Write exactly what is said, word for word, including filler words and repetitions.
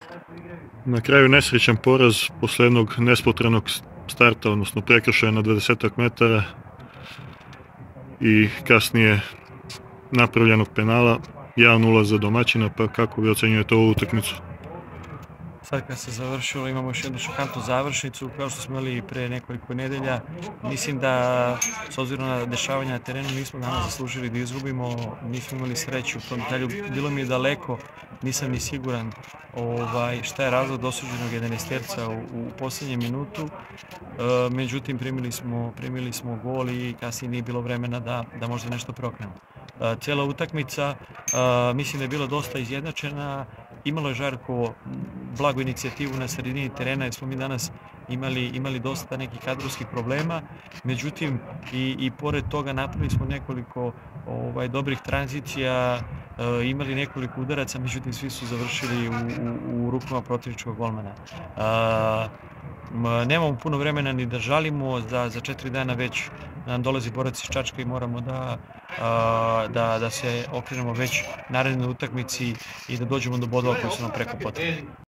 Na kraju nesrećan poraz posle jednog nespotrebnog starta, odnosno prekršaja na dvadesetak metara i kasnije napravljenog penala, jedan nula za domaćina, pa kako vi ocenjujete ovu utakmicu? Sad kad se završilo imamo još jednu šokantnu završnicu, kao što smo imali pre nekoliko nedelja. Mislim da, s obzirom na dešavanja na terenu, nismo danas zaslužili da izgubimo, nismo imali sreću u tom detalju. Bilo mi je daleko, nisam ni siguran ovaj, šta je razlog dosuđenog jedanaesterca u, u poslednjem minutu. E, međutim, primili smo, primili smo gol i kasnije nije bilo vremena da, da možda nešto preokrenemo. E, cijela utakmica, e, mislim da je bila dosta izjednačena. Imalo je Žarkovo blagu inicijativu na sredini terena jer smo mi danas imali, imali dosta nekih kadrovskih problema, međutim i, i pored toga napravili smo nekoliko ovaj, dobrih tranzicija, e, imali nekoliko udaraca, međutim svi su završili u, u, u rukama protivničkog golmana. E, Nemamo puno vremena ni da žalimo, za, za četiri dana već nam dolazi borac iz Čačka i moramo da, da, da se okrenemo već narednoj utakmici i da dođemo do bodova koji su nam preko potrebni.